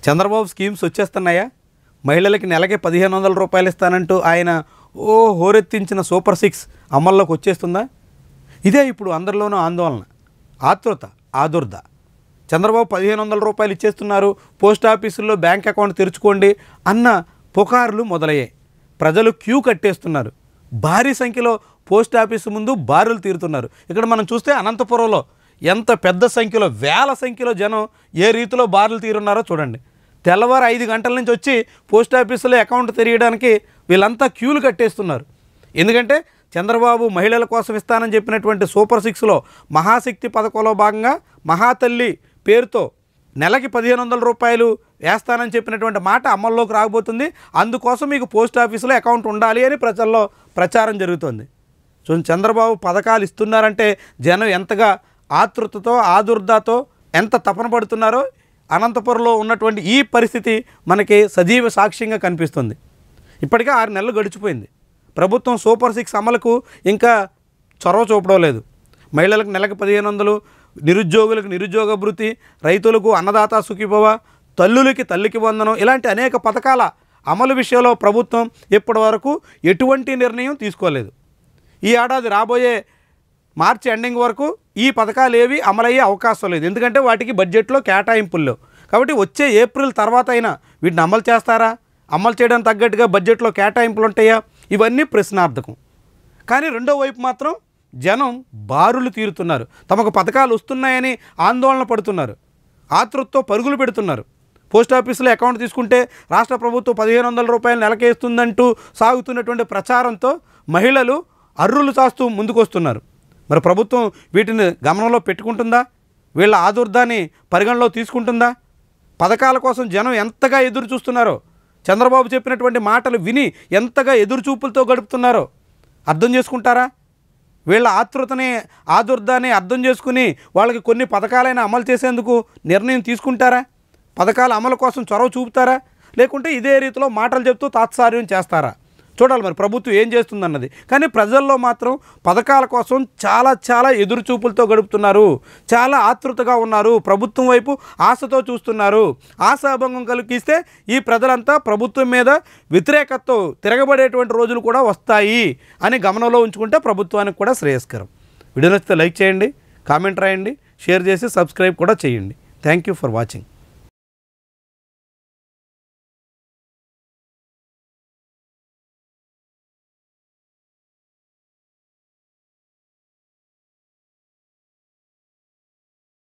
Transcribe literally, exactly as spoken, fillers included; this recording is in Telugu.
చంద్రబాబు స్కీమ్స్ వచ్చేస్తున్నాయా? మహిళలకి నెలకి పదిహేను వందల రూపాయలు ఇస్తానంటూ ఆయన ఓ హోరెత్తించిన సూపర్ సిక్స్ అమల్లోకి వచ్చేస్తుందా? ఇదే ఇప్పుడు అందరిలోనూ ఆందోళన, ఆతృత, ఆదుర్ద. చంద్రబాబు పదిహేను వందల రూపాయలు ఇచ్చేస్తున్నారు, పోస్ట్ ఆఫీసుల్లో బ్యాంక్ అకౌంట్ తెరుచుకోండి అన్న పుకార్లు మొదలయ్యాయి. ప్రజలు క్యూ కట్టేస్తున్నారు. భారీ సంఖ్యలో పోస్ట్ ఆఫీసు ముందు బారులు తీరుతున్నారు. ఇక్కడ మనం చూస్తే అనంతపురంలో ఎంత పెద్ద సంఖ్యలో, వేల సంఖ్యలో జనం ఏ రీతిలో బారులు తీరున్నారో చూడండి. తెల్లవారు ఐదు గంటల నుంచి వచ్చి పోస్ట్ ఆఫీసులో అకౌంట్ తెరియడానికి వీళ్ళంతా క్యూలు కట్టేస్తున్నారు. ఎందుకంటే చంద్రబాబు మహిళల కోసం ఇస్తానని చెప్పినటువంటి సూపర్ సిక్స్లో మహాశక్తి పథకంలో భాగంగా మహాతల్లి పేరుతో నెలకి పదిహేను వందల రూపాయలు వేస్తానని చెప్పినటువంటి మాట అమల్లోకి రాకపోతుంది. అందుకోసం మీకు పోస్ట్ ఆఫీసులో అకౌంట్ ఉండాలి అని ప్రజల్లో ప్రచారం జరుగుతుంది. సో చంద్రబాబు పథకాలు ఇస్తున్నారంటే జనం ఎంతగా ఆతృతతో, ఆదుర్దాతో ఎంత తపన పడుతున్నారో అనంతపురంలో ఉన్నటువంటి ఈ పరిస్థితి మనకి సజీవ సాక్ష్యంగా కనిపిస్తుంది. ఇప్పటికే ఆరు నెలలు గడిచిపోయింది. ప్రభుత్వం సూపర్ సిక్స్ అమలుకు ఇంకా చొరవ చూపడం లేదు. మహిళలకు నెలకు పదిహేను వందలు, నిరుద్యోగులకు నిరుద్యోగ భృతి, రైతులకు అన్నదాత సుఖీభవ, తల్లులకి తల్లికి వందనం, ఇలాంటి అనేక పథకాల అమలు విషయంలో ప్రభుత్వం ఇప్పటి వరకు ఎటువంటి నిర్ణయం తీసుకోలేదు. ఈ ఏడాది రాబోయే మార్చి ఎండింగ్ వరకు ఈ పథకాలు ఏవి అమలయ్యే అవకాశం లేదు. ఎందుకంటే వాటికి బడ్జెట్లో కేటాయింపులు లేవు. కాబట్టి వచ్చే ఏప్రిల్ తర్వాత అయినా వీటిని అమలు చేస్తారా? అమలు చేయడానికి తగ్గట్టుగా బడ్జెట్లో కేటాయింపులు ఉంటాయా? ఇవన్నీ ప్రశ్నార్థకం. కానీ రెండో వైపు మాత్రం జనం బారులు తీరుతున్నారు. తమకు పథకాలు వస్తున్నాయని ఆందోళన పడుతున్నారు, ఆతృతతో పరుగులు పెడుతున్నారు. పోస్ట్ ఆఫీసులో అకౌంట్ తీసుకుంటే రాష్ట్ర ప్రభుత్వం పదిహేను వందల రూపాయలు నెలకేస్తుందంటూ సాగుతున్నటువంటి ప్రచారంతో మహిళలు అర్రులు చాస్తూ ముందుకొస్తున్నారు. మరి ప్రభుత్వం వీటిని గమనంలో పెట్టుకుంటుందా? వీళ్ళ ఆదుర్దాన్ని పరిగణలో తీసుకుంటుందా? పథకాల కోసం జనం ఎంతగా ఎదురు చూస్తున్నారో, చంద్రబాబు చెప్పినటువంటి మాటలు విని ఎంతగా ఎదురుచూపులతో గడుపుతున్నారో అర్థం చేసుకుంటారా? వీళ్ళ ఆతృతని, ఆదుర్దాన్ని అర్థం చేసుకుని వాళ్ళకి కొన్ని పథకాలైనా అమలు చేసేందుకు నిర్ణయం తీసుకుంటారా? పథకాల అమలు కోసం చొరవ చూపుతారా? లేకుంటే ఇదే రీతిలో మాటలు చెప్తూ తాత్సార్యం చేస్తారా? చూడాలి మరి ప్రభుత్వం ఏం చేస్తుందన్నది. కానీ ప్రజల్లో మాత్రం పథకాల కోసం చాలా చాలా ఎదురు చూపులతో గడుపుతున్నారు, చాలా ఆతృతగా ఉన్నారు, ప్రభుత్వం వైపు ఆశతో చూస్తున్నారు. ఆశాభంగం కలిగిస్తే ఈ ప్రజలంతా ప్రభుత్వం మీద వ్యతిరేకతతో తిరగబడేటువంటి రోజులు కూడా వస్తాయి అని గమనంలో ఉంచుకుంటే ప్రభుత్వానికి కూడా శ్రేయస్కరం. వీడియో నచ్చితే లైక్ చేయండి, కామెంట్ రాయండి, షేర్ చేసి సబ్స్క్రైబ్ కూడా చేయండి. Thank you for watching.